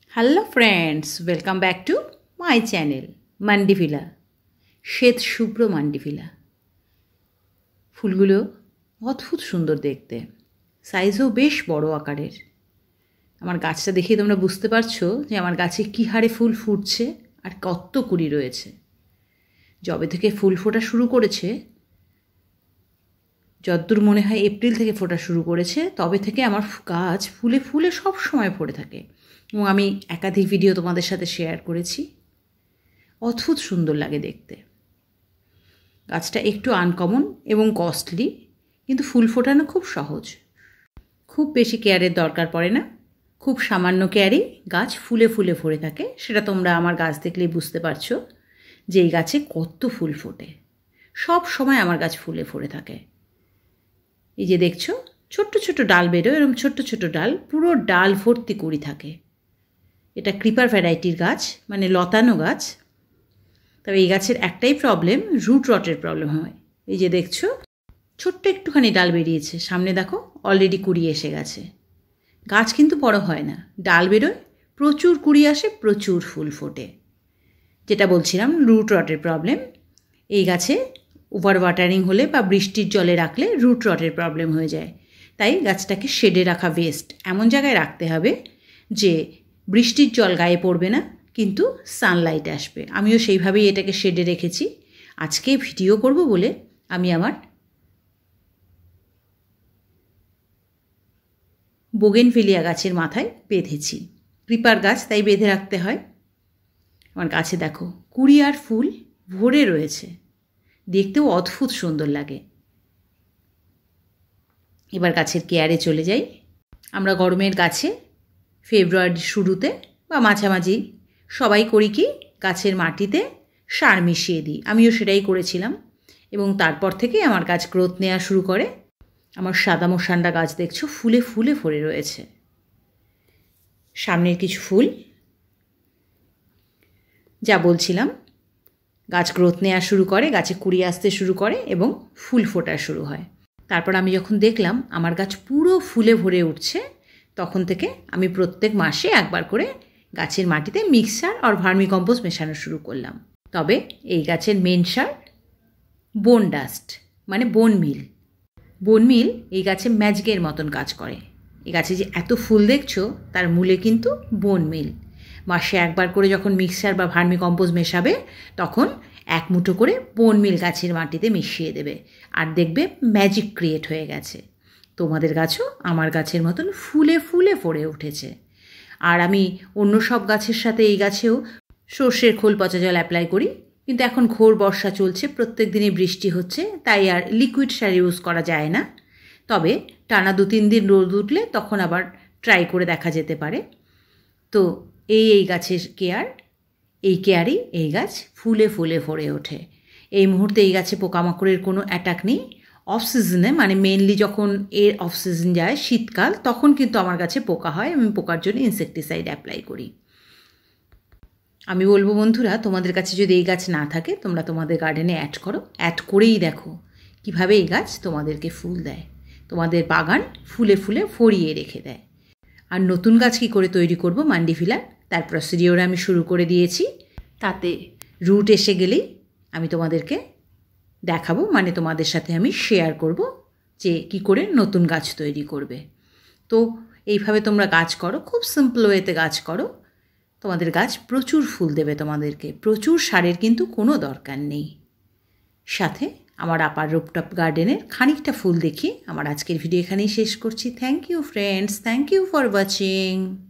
Hello friends, welcome back to my channel mandevilla. শ্বেত শুভ্র মান্ডিভিলা ফুলগুলো অদ্ভুত সুন্দর দেখতে, সাইজও বেশ বড় আকারের। আমার গাছটা দেখে তোমরা বুঝতে পারছো যে আমার গাছে কী হারে ফুল ফুটছে আর কত কুড়ি রয়েছে। যবে থেকে ফুল ফোটা শুরু করেছে, যতদূর মনে হয় এপ্রিল থেকে ফোটা শুরু করেছে, তবে থেকে আমার গাছ ফুলে ফুলে সব সময় ভরে থাকে এবং আমি একাধিক ভিডিও তোমাদের সাথে শেয়ার করেছি। অদ্ভুত সুন্দর লাগে দেখতে। গাছটা একটু আনকমন এবং কস্টলি, কিন্তু ফুল ফোটানো খুব সহজ, খুব বেশি কেয়ারের দরকার পড়ে না। খুব সামান্য কেয়ারেই গাছ ফুলে ফুলে ভরে থাকে। সেটা তোমরা আমার গাছ দেখলেই বুঝতে পারছো যে এই গাছে কত ফুল ফোটে। সব সময় আমার গাছ ফুলে ভরে থাকে। এই যে দেখছো ছোট্ট ছোট্ট ডাল বেরোয়, এরকম ছোট্ট ছোট্ট ডাল, পুরো ডাল ভর্তি কুড়ি থাকে। এটা ক্রিপার ভ্যারাইটির গাছ, মানে লতানো গাছ। তবে এই গাছের একটাই প্রবলেম, রুট রটের প্রবলেম হয়। এই যে দেখছো ছোট্ট একটুখানি ডাল বেরিয়েছে, সামনে দেখো অলরেডি কুড়ি এসে গেছে। গাছ কিন্তু বড় হয় না, ডাল বেরোয়, প্রচুর কুড়ি আসে, প্রচুর ফুল ফোটে। যেটা বলছিলাম রুট রটের প্রবলেম। এই গাছে ওভার ওয়াটারিং হলে বা বৃষ্টির জলে রাখলে রুট রটের প্রবলেম হয়ে যায়। তাই গাছটাকে শেডে রাখা বেস্ট। এমন জায়গায় রাখতে হবে যে বৃষ্টির জল গায়ে পড়বে না, কিন্তু সানলাইট আসবে। আমিও সেইভাবেই এটাকে শেডে রেখেছি। আজকে ভিডিও করব বলে আমি আমার বোগেনভিলিয়া গাছের মাথায় বেঁধেছি। ক্রিপার গাছ, তাই বেঁধে রাখতে হয়। আমার গাছে দেখো কুড়ি আর ফুল ভরে রয়েছে, দেখতেও অদ্ভুত সুন্দর লাগে। এবার গাছের কেয়ারে চলে যাই। আমরা গরমের গাছে ফেব্রুয়ারির শুরুতে বা মাঝামাঝি সবাই করি কি, গাছের মাটিতে সার মিশিয়ে দিই। আমিও সেটাই করেছিলাম এবং তারপর থেকে আমার গাছ গ্রোথ নেওয়া শুরু করে। আমার সাদা মোসান্ডা গাছ দেখছো ফুলে ফুলে ভরে রয়েছে। সামনের কিছু ফুল, যা বলছিলাম, গাছ গ্রোথ নেওয়া শুরু করে, গাছে কুড়ি আসতে শুরু করে এবং ফুল ফোটা শুরু হয়। তারপর আমি যখন দেখলাম আমার গাছ পুরো ফুলে ভরে উঠছে, তখন থেকে আমি প্রত্যেক মাসে একবার করে গাছের মাটিতে মিক্সার আর ভার্মিকম্পোস্ট মেশানো শুরু করলাম। তবে এই গাছের মেন সার বোন ডাস্ট, মানে বোন মিল। বোন মিল এই গাছে ম্যাজিকের মতন কাজ করে। এই গাছে যে এত ফুল দেখছো তার মূলে কিন্তু বোন মিল। মাসে একবার করে যখন মিক্সার বা ভার্মিকম্পোস্ট মেশাবে, তখন এক মুঠো করে বোন মিল গাছের মাটিতে মিশিয়ে দেবে, আর দেখবে ম্যাজিক ক্রিয়েট হয়ে গেছে। তোমাদের গাছও আমার গাছের মতন ফুলে ফুলে ভরে উঠেছে। আর আমি অন্য সব গাছের সাথে এই গাছেও সর্ষের খোল পচা জল অ্যাপ্লাই করি, কিন্তু এখন ঘোর বর্ষা চলছে, প্রত্যেক দিনই বৃষ্টি হচ্ছে, তাই আর লিকুইড সার ইউজ করা যায় না। তবে টানা 2-3 দিন রোদ উঠলে তখন আবার ট্রাই করে দেখা যেতে পারে। তো এই গাছের কেয়ার, এই কেয়ারেই এই গাছ ফুলে ফুলে ভরে ওঠে। এই মুহূর্তে এই গাছে পোকামাকড়ের কোনো অ্যাটাক নেই। অফ সিজনে, মানে মেনলি যখন এর অফ সিজন যায় শীতকাল, তখন কিন্তু আমার গাছে পোকা হয়। আমি পোকার জন্য ইনসেকটিসাইড অ্যাপ্লাই করি। আমি বলবো বন্ধুরা, তোমাদের কাছে যদি এই গাছ না থাকে, তোমরা তোমাদের গার্ডেনে অ্যাড করো। অ্যাড করেই দেখো কিভাবে এই গাছ তোমাদেরকে ফুল দেয়, তোমাদের বাগান ফুলে ফুলে ভরিয়ে রেখে দেয়। আর নতুন গাছ কী করে তৈরি করব মান্ডিভিলা, তার প্রসিডিওর আমি শুরু করে দিয়েছি। তাতে রুট এসে গেলেই আমি তোমাদেরকে দেখাবো, মানে তোমাদের সাথে আমি শেয়ার করব যে কী করে নতুন গাছ তৈরি করবে। তো এইভাবে তোমরা গাছ করো, খুব সিম্পল ওয়েতে গাছ করো, তোমাদের গাছ প্রচুর ফুল দেবে তোমাদেরকে। প্রচুর সারের কিন্তু কোনো দরকার নেই। সাথে আমার আপার রুফটপ গার্ডেনের খানিকটা ফুল দেখিয়ে আমার আজকের ভিডিও এখানেই শেষ করছি। Thank you friends, thank you for watching.